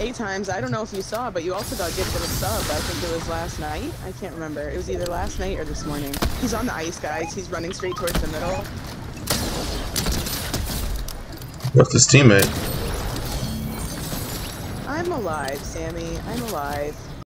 Hey Times, I don't know if you saw, but you also got gifted a sub. I think it was last night. I can't remember. It was either last night or this morning. He's on the ice, guys. He's running straight towards the middle. What's his teammate? I'm alive, Sammy. I'm alive.